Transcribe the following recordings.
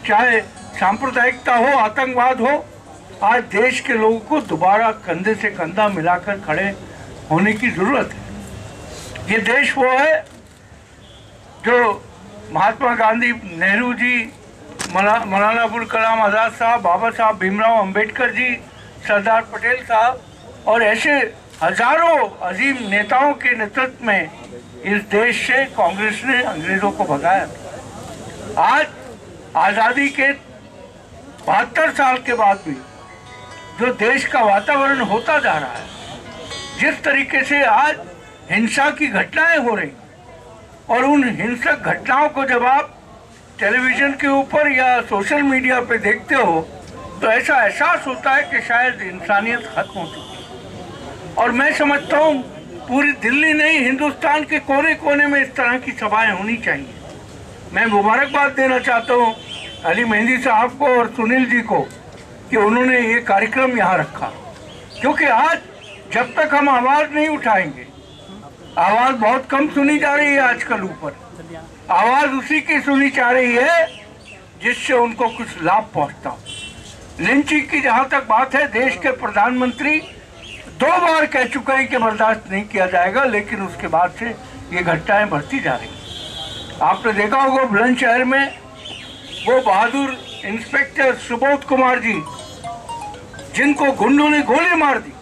चाहे सांप्रदायिकता हो, आतंकवाद हो, आज देश के लोगों को दोबारा कंधे से कंधा मिलाकर खड़े होने की जरूरत है। ये देश वो है जो महात्मा गांधी, नेहरू जी, मौलाना अबुल कलाम आज़ाद साहब, बाबा साहब भीमराव अंबेडकर जी, सरदार पटेल साहब और ऐसे हजारों अजीम नेताओं के नेतृत्व में इस देश से कांग्रेस ने अंग्रेजों को भगाया। आज आज़ादी के 72 साल के बाद भी जो देश का वातावरण होता जा रहा है, जिस तरीके से आज हिंसा की घटनाएं हो रही, और उन हिंसक घटनाओं को जब आप टेलीविजन के ऊपर या सोशल मीडिया पे देखते हो तो ऐसा एहसास होता है कि शायद इंसानियत खत्म हो चुकी है। और मैं समझता हूँ पूरी दिल्ली नहीं, हिंदुस्तान के कोने कोने में इस तरह की सभाएं होनी चाहिए। मैं मुबारकबाद देना चाहता हूँ अली मेहंदी साहब को और सुनील जी को कि उन्होंने ये कार्यक्रम यहाँ रखा, क्योंकि आज जब तक हम आवाज़ नहीं उठाएंगे, आवाज़ बहुत कम सुनी जा रही है आजकल ऊपर, आवाज़ उसी की सुनी जा रही है जिससे उनको कुछ लाभ पहुँचता हो। लिंचिंग की जहाँ तक बात है, देश के प्रधानमंत्री 2 बार कह चुके हैं कि बर्दाश्त नहीं किया जाएगा, लेकिन उसके बाद से ये घटनाएं बढ़ती जा रही हैं। आपने देखा होगा बुलंदशहर में वो बहादुर इंस्पेक्टर सुबोध कुमार जी, जिनको गुंडों ने गोली मार दी,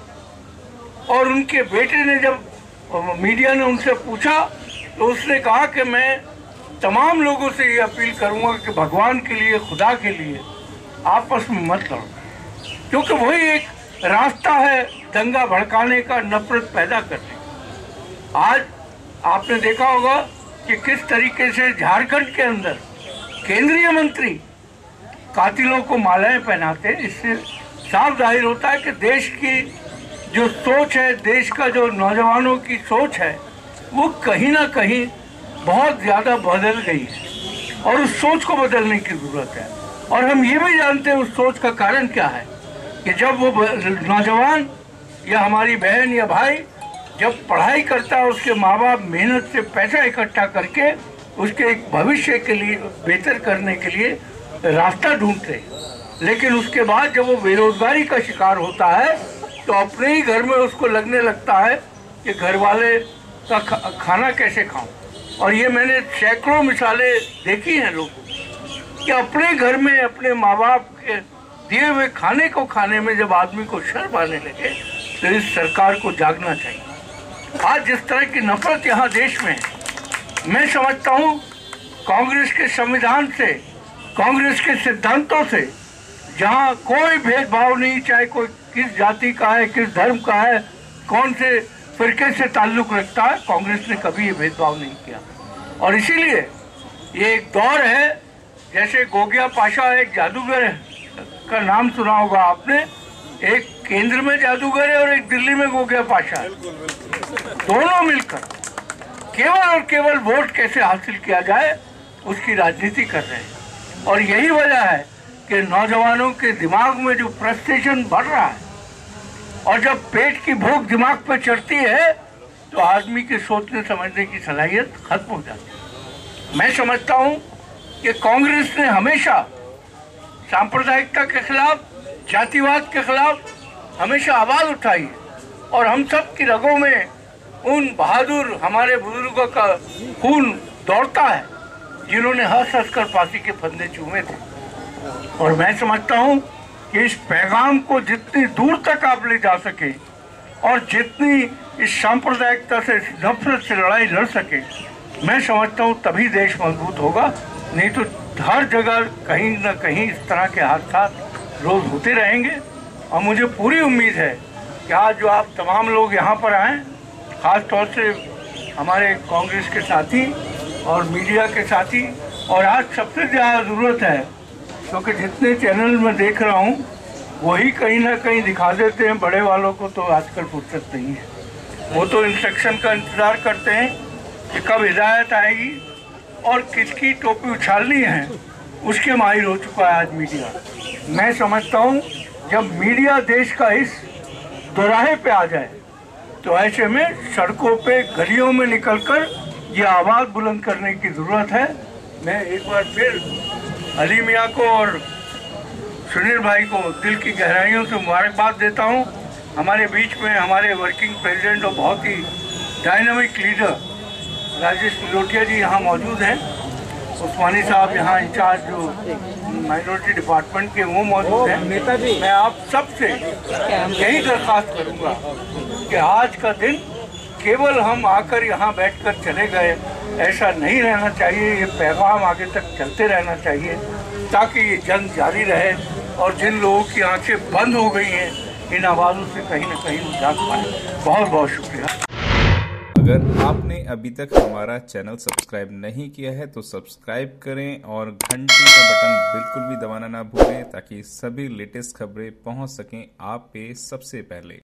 और उनके बेटे ने जब मीडिया ने उनसे पूछा तो उसने कहा कि मैं तमाम लोगों से ये अपील करूंगा कि भगवान के लिए, खुदा के लिए आपस में मत लड़ो, क्योंकि वही एक रास्ता है दंगा भड़काने का, नफरत पैदा करने का। आज आपने देखा होगा कि किस तरीके से झारखंड के अंदर केंद्रीय मंत्री कातिलों को मालाएं पहनाते हैं। इससे साफ जाहिर होता है कि देश की जो सोच है, देश का जो नौजवानों की सोच है, वो कहीं ना कहीं बहुत ज़्यादा बदल गई है और उस सोच को बदलने की ज़रूरत है। और हम ये भी जानते हैं उस सोच का कारण क्या है कि जब वो नौजवान या हमारी बहन या भाई जब पढ़ाई करता है, उसके माँ बाप मेहनत से पैसा इकट्ठा करके उसके एक भविष्य के लिए बेहतर करने के लिए रास्ता ढूंढते हैं, लेकिन उसके बाद जब वो बेरोजगारी का शिकार होता है तो अपने ही घर में उसको लगने लगता है कि घर वाले का खाना कैसे खाऊं। और ये मैंने सैकड़ों मिसालें देखी हैं लोगों कि अपने घर में अपने माँ बाप के दिए हुए खाने को खाने में जब आदमी को शर्म आने लगे तो इस सरकार को जागना चाहिए। आज जिस तरह की नफरत यहाँ देश में है, मैं समझता हूँ कांग्रेस के संविधान से, कांग्रेस के सिद्धांतों से, जहाँ कोई भेदभाव नहीं, चाहे कोई किस जाति का है, किस धर्म का है, कौन से फिरके से ताल्लुक़ रखता है, कांग्रेस ने कभी ये भेदभाव नहीं किया। और इसीलिए ये एक दौर है, जैसे गोगिया पाशा एक जादूगर का नाम सुना होगा आपने, एक केंद्र में जादूगर है और एक दिल्ली में गोगिया पाशा है। दोनों मिलकर केवल और केवल वोट कैसे हासिल किया जाए उसकी राजनीति कर रहे हैं। और यही वजह है कि नौजवानों के दिमाग में जो फ्रस्ट्रेशन बढ़ रहा है, और जब पेट की भूख दिमाग पर चढ़ती है तो आदमी के सोचने समझने की सलाहियत खत्म हो जाती है। मैं समझता हूँ कि कांग्रेस ने हमेशा सांप्रदायिकता के खिलाफ, जातिवाद के खिलाफ हमेशा आवाज़ उठाई है, और हम सब की रगों में उन बहादुर हमारे बुजुर्गों का खून दौड़ता है जिन्होंने हंस हंस कर फांसी के फंदे चूमे थे। और मैं समझता हूँ कि इस पैगाम को जितनी दूर तक आप ले जा सके और जितनी इस सांप्रदायिकता से, नफरत से लड़ाई लड़ सके, मैं समझता हूँ तभी देश मजबूत होगा। नहीं तो हर जगह कहीं ना कहीं इस तरह के हादसा रोज होते रहेंगे। और मुझे पूरी उम्मीद है कि आज जो आप तमाम लोग यहाँ पर आए, ख़ास तौर से हमारे कांग्रेस के साथी और मीडिया के साथी, और आज सबसे ज़्यादा ज़रूरत है क्योंकि जितने चैनल में देख रहा हूँ वही कहीं ना कहीं दिखा देते हैं, बड़े वालों को तो आजकल फुर्सत नहीं है, वो तो इंस्ट्रक्शन का इंतज़ार करते हैं कि कब हिदायत आएगी और किसकी टोपी उछालनी है, उसके माहिर हो चुका है आज मीडिया। मैं समझता हूँ जब मीडिया देश का इस दोराहे पे आ जाए तो ऐसे में सड़कों पे, गलियों में निकलकर ये आवाज़ बुलंद करने की ज़रूरत है। मैं एक बार फिर अली मियाँ को और सुनील भाई को दिल की गहराइयों से मुबारकबाद देता हूँ। हमारे बीच में हमारे वर्किंग प्रेसिडेंट और बहुत ही डायनामिक लीडर राजेश लोटिया जी यहाँ मौजूद हैं। उस्मानी साहब यहाँ इंचार्ज जो माइनॉरिटी डिपार्टमेंट के वो मौजूद हैं। मैं आप सबसे यही दरख्वास्त करूँगा कि आज का दिन केवल हम आकर यहाँ बैठकर चले गए ऐसा नहीं रहना चाहिए। ये पैगाम आगे तक चलते रहना चाहिए ताकि ये जंग जारी रहे और जिन लोगों की आंखें बंद हो गई हैं इन आवाज़ों से कहीं ना कहीं जाग पाए। बहुत बहुत शुक्रिया। अगर आपने अभी तक हमारा चैनल सब्सक्राइब नहीं किया है तो सब्सक्राइब करें और घंटी का बटन बिल्कुल भी दबाना ना भूलें ताकि सभी लेटेस्ट खबरें पहुंच सकें आप पे सबसे पहले।